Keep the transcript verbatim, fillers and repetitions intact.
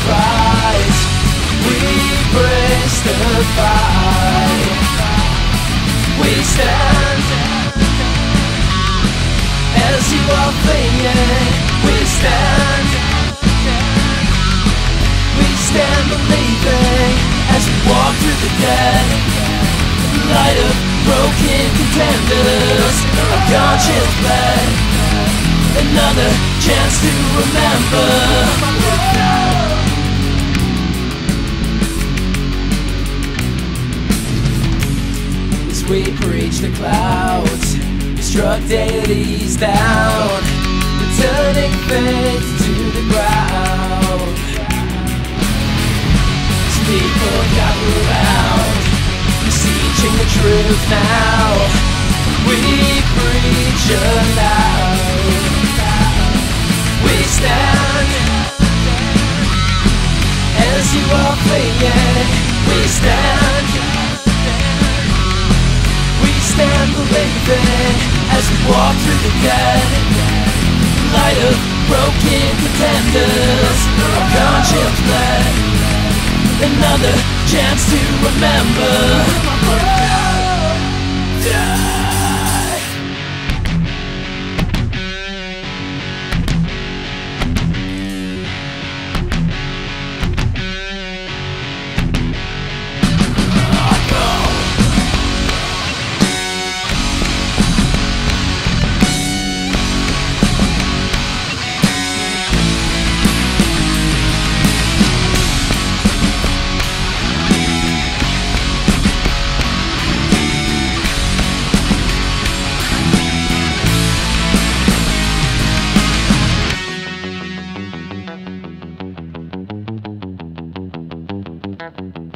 cries. We brace the fight. We stand as you are fleeing. We stand. We stand believing as we walk through the dead light of broken contenders. Our conscience bled. Another chance to remember. As we preach the clouds, we struck deities down, returning faith to the ground. As people gather around, beseeching the truth now, we preach aloud. We stand as you are fleeing. We stand. We stand believing as we walk through the dead light of broken contenders. Our conscience bled. Another chance to remember. Thank you.